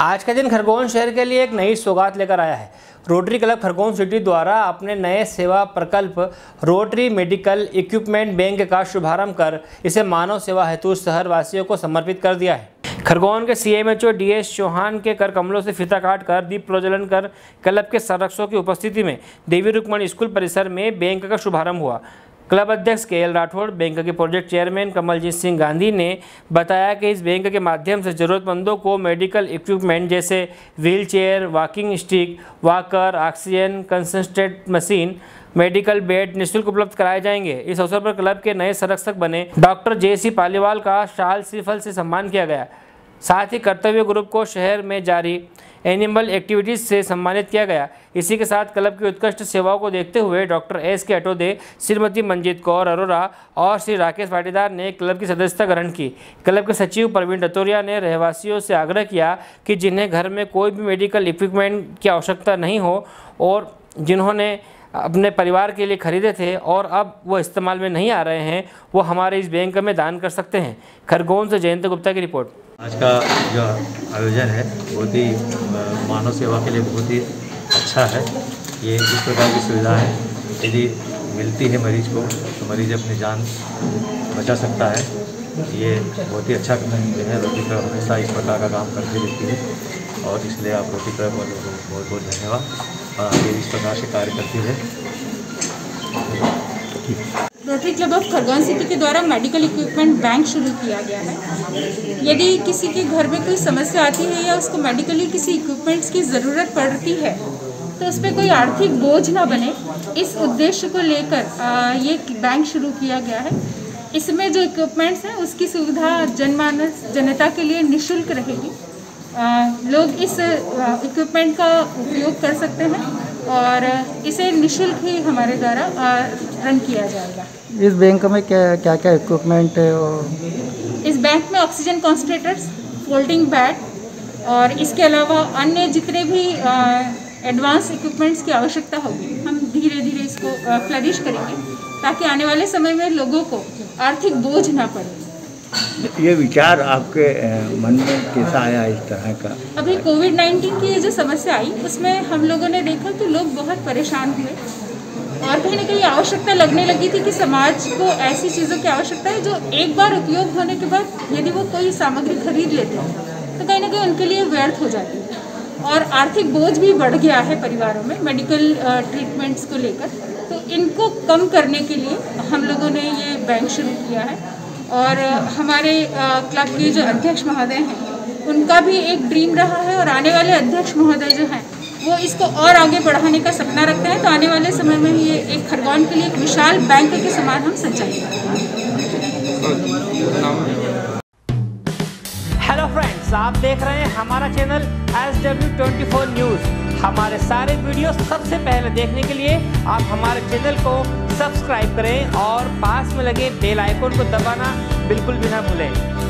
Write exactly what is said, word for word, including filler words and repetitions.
आज का दिन खरगोन शहर के लिए एक नई सौगात लेकर आया है। रोटरी क्लब खरगोन सिटी द्वारा अपने नए सेवा प्रकल्प रोटरी मेडिकल इक्विपमेंट बैंक का शुभारंभ कर इसे मानव सेवा हेतु शहर वासियों को समर्पित कर दिया है। खरगोन के सीएमएचओ डीएस चौहान के कर कमलों से फीता काट कर दीप प्रज्वलन कर क्लब के संरक्षकों की उपस्थिति में देवी रुक्मणी स्कूल परिसर में बैंक का शुभारंभ हुआ। क्लब अध्यक्ष के एल राठौड़, बैंक के प्रोजेक्ट चेयरमैन कमलजीत सिंह गांधी ने बताया कि इस बैंक के माध्यम से ज़रूरतमंदों को मेडिकल इक्विपमेंट जैसे wheel chair, walking stick, walker, oxygen concentrate machine, medical bed निःशुल्क उपलब्ध कराए जाएंगे। इस अवसर पर क्लब के नए संरक्षक बने डॉक्टर जे सी पालीवाल का शाल श्रीफल से सम्मान किया गया। साथ ही कर्तव्य ग्रुप को शहर में जारी एनिमल एक्टिविटीज़ से सम्मानित किया गया। इसी के साथ क्लब की उत्कृष्ट सेवाओं को देखते हुए डॉक्टर एस के अटोदे, श्रीमती मंजीत कौर अरोरा और श्री राकेश पाटीदार ने क्लब की सदस्यता ग्रहण की। क्लब के सचिव प्रवीण डतोरिया ने रहवासियों से आग्रह किया कि जिन्हें घर में कोई भी मेडिकल इक्विपमेंट की आवश्यकता नहीं हो और जिन्होंने अपने परिवार के लिए खरीदे थे और अब वो इस्तेमाल में नहीं आ रहे हैं, वो हमारे इस बैंक में दान कर सकते हैं। खरगोन से जयंत गुप्ता की रिपोर्ट। आज का जो आयोजन है बहुत ही मानव सेवा के लिए बहुत ही अच्छा है। ये इस प्रकार की सुविधा है, यदि मिलती है मरीज को तो मरीज अपनी जान बचा सकता है। ये बहुत ही अच्छा जो है रोटरी क्लब हमेशा इस प्रकार का काम करती रहती है और इसलिए आप रोटरी क्लब वालों को बहुत बहुत धन्यवाद और आगे इस प्रकार से कार्य करती है। Rotary club of Khargone city के द्वारा मेडिकल इक्विपमेंट बैंक शुरू किया गया है। यदि किसी के घर में कोई समस्या आती है या उसको मेडिकली किसी इक्विपमेंट्स की ज़रूरत पड़ती है तो उस पर कोई आर्थिक बोझ ना बने, इस उद्देश्य को लेकर ये बैंक शुरू किया गया है। इसमें जो इक्विपमेंट्स हैं उसकी सुविधा जनमानस जनता के लिए निःशुल्क रहेगी। आ, लोग इस इक्विपमेंट का उपयोग कर सकते हैं और इसे निःशुल्क ही हमारे द्वारा रन किया जाएगा। इस बैंक में क्या क्या क्या इक्विपमेंट है? और इस बैंक में ऑक्सीजन कॉन्सन्ट्रेटर्स, फोल्डिंग बेड और इसके अलावा अन्य जितने भी एडवांस इक्विपमेंट्स की आवश्यकता होगी हम धीरे धीरे इसको फ्लरिश करेंगे ताकि आने वाले समय में लोगों को आर्थिक बोझ ना पड़े। ये विचार आपके मन में कैसा आया इस तरह का? अभी कोविड नाइन्टीन की जो समस्या आई उसमें हम लोगों ने देखा कि लोग बहुत परेशान हुए और कहीं ना कहीं आवश्यकता लगने लगी थी कि समाज को ऐसी चीज़ों की आवश्यकता है जो एक बार उपयोग होने के बाद यदि वो कोई सामग्री खरीद लेते हैं तो कहीं ना कहीं उनके लिए व्यर्थ हो जाती है और आर्थिक बोझ भी बढ़ गया है परिवारों में मेडिकल ट्रीटमेंट्स को लेकर। तो इनको कम करने के लिए हम लोगों ने ये बैंक शुरू किया है और हमारे क्लब के जो अध्यक्ष महोदय हैं उनका भी एक ड्रीम रहा है और आने वाले अध्यक्ष महोदय जो हैं वो इसको और आगे बढ़ाने का सपना रखते हैं। तो आने वाले समय में ये एक खरगोन के लिए एक विशाल बैंक के समान हम संचालित करेंगे। हेलो फ्रेंड्स, आप देख रहे हैं हमारा channel S W twenty four news. हमारे सारे वीडियो सबसे पहले देखने के लिए आप हमारे चैनल को सब्सक्राइब करें और पास में लगे बेल आइकन को दबाना बिल्कुल भी ना भूलें।